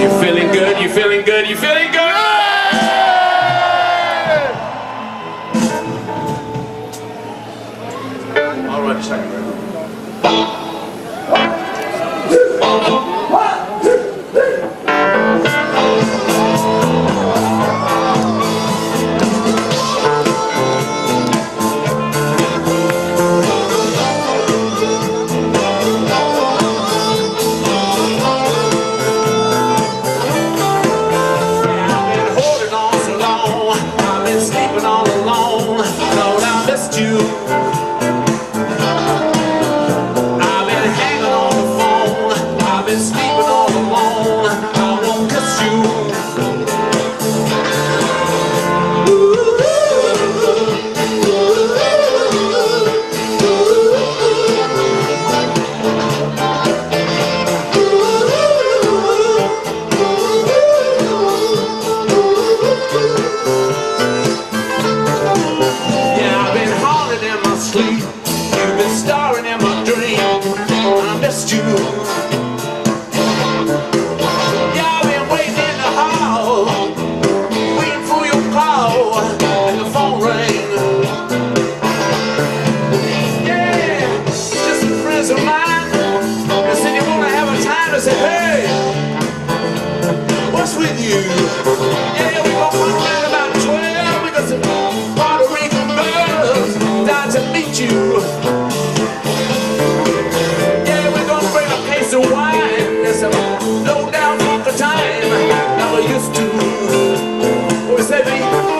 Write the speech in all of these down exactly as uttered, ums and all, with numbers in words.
You feeling good? You feeling good? You feeling good? All right, second round. You've been starring in my dream. I missed you. Yeah, I've been waiting in the hall, waiting for your call, and the phone rang. Yeah, just some friends of mine. They said you wanna have a time. I said, hey, what's with you? Yeah, we gon' come around about twelve. We got some Puerto Rican girls down to meet you. Yeah, we're gonna bring a case of wine. There's some low down funk of time now we're used to. What we say, baby?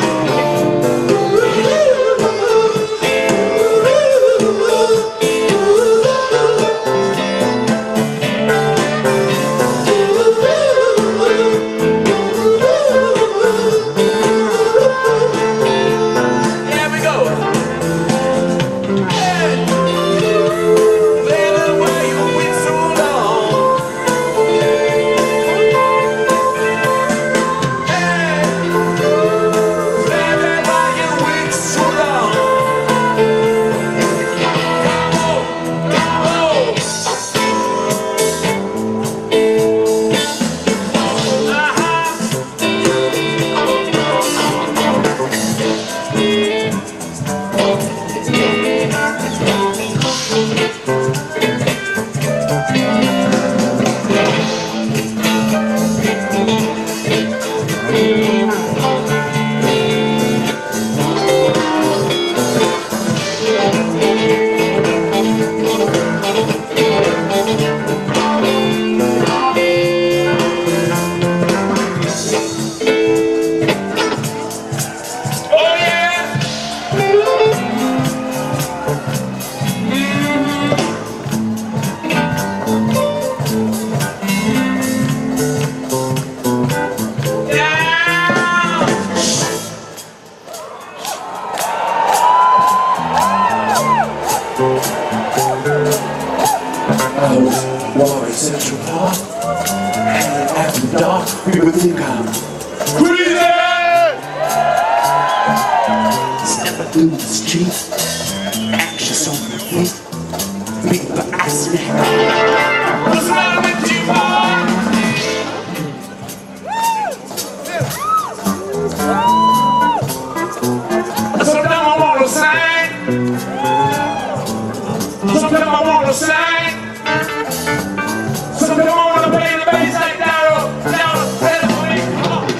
Warwick Central Park, and after dark, we would think I'm crazy. Stepping through the street, anxious on my feet, people ask me, what's wrong with you, boy? Sometimes I wanna sing, sometimes I wanna sing. Sometimes I wanna play the bass like down, down, play the bass, come on.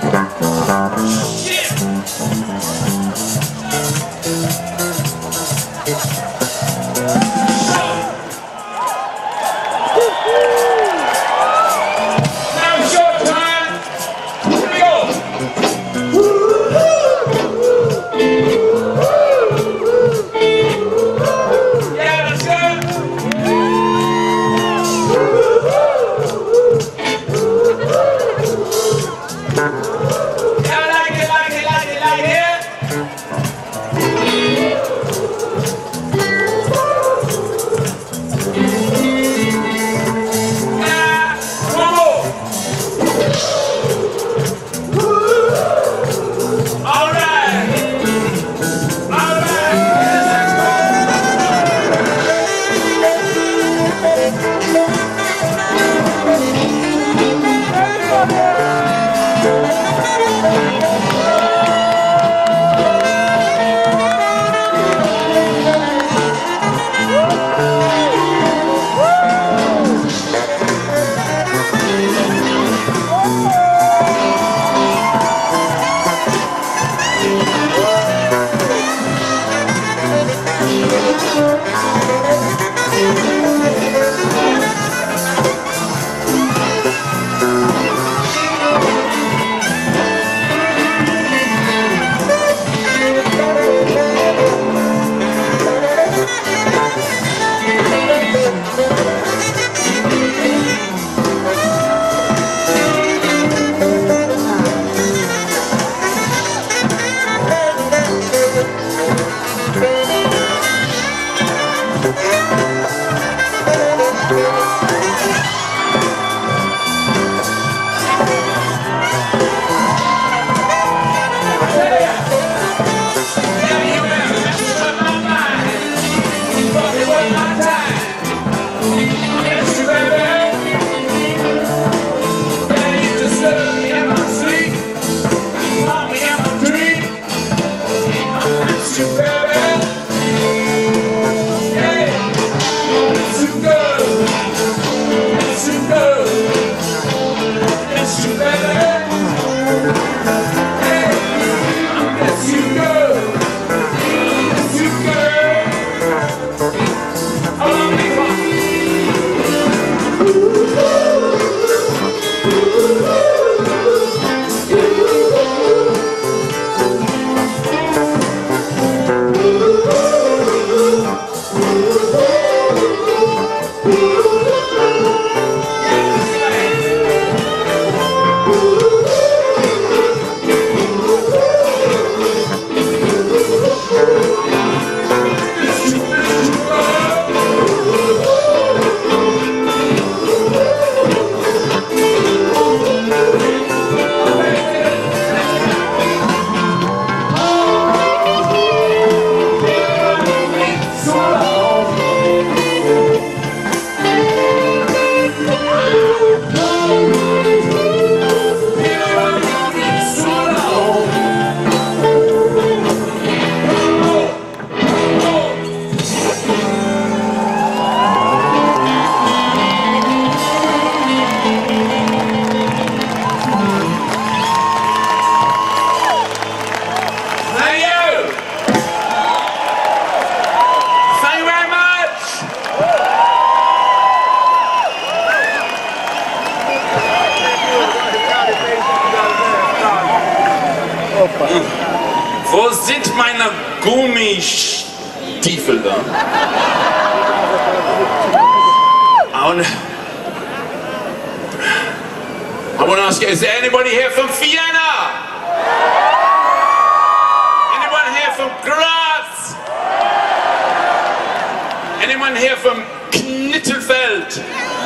Wo sind meine Gummistiefel da? Und I want to ask you, is there anybody here from Vienna? Anyone here from Graz? Anyone here from Knittelfeld?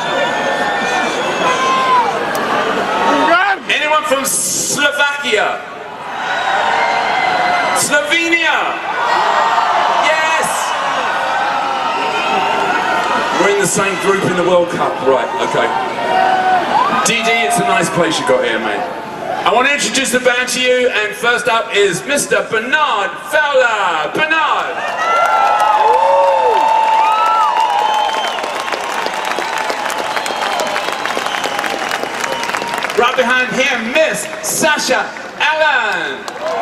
Anyone from Slovakia? Slovenia? Yes! We're in the same group in the World Cup, right, okay. D D, it's a nice place you got here, mate. I want to introduce the band to you, and first up is Mister Bernard Fowler. Bernard! Right behind him, Miss Sasha Natasha Allen.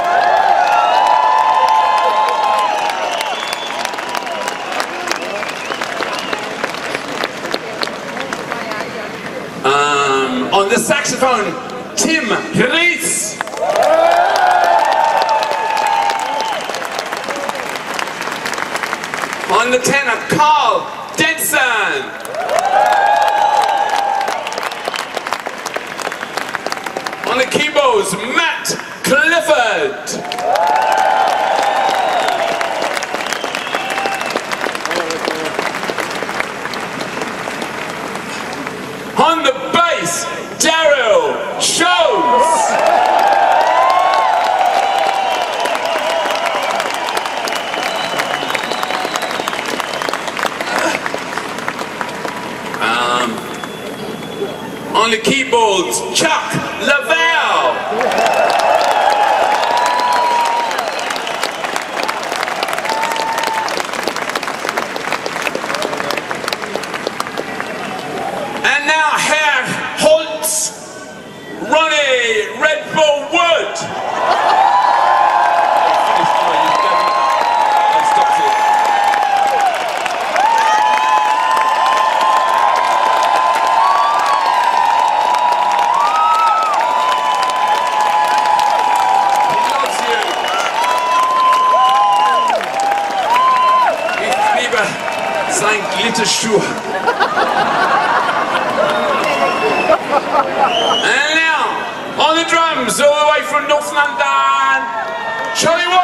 Um, on the saxophone, Tim Rees. On the tenor, Carl Denson. On the keyboards, Matt Clifford. On the bass, Daryl Scholes. Um, on the keyboards, Chuck Lavelle. And now Herr Holtz, Ronnie Red Bull Wood. Sein Glitterschuh. And now, on the drums, all the way from North London, Charlie Watts.